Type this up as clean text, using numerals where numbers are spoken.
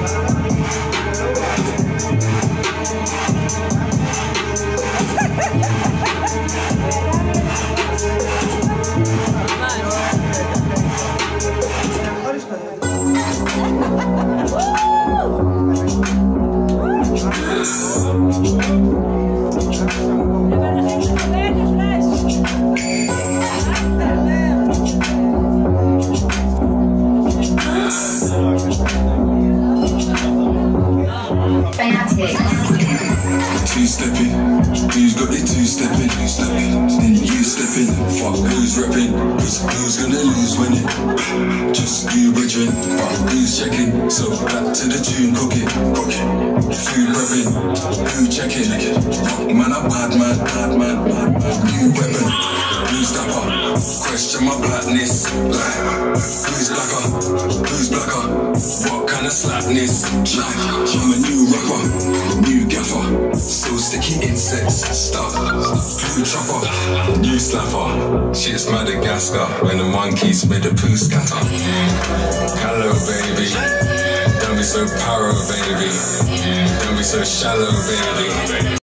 Two-stepping, who's got it two-stepping? Then you stepping, fuck who's repping? Who's gonna lose when it? Just you bridging, who's checking? So back to the tune, cook it. Food prepping, who checking? Man, I'm bad man, new weapon. Who's dapper? Question my blackness. Like, who's blacker? What kind of slackness? Like, I'm a new rapper, new gaffer. So sticky insects, stuff. Blue chopper, new slapper. Shit's Madagascar when the monkeys made the poo scatter. Hello, baby. Don't be so paro, baby. Don't be so shallow, baby.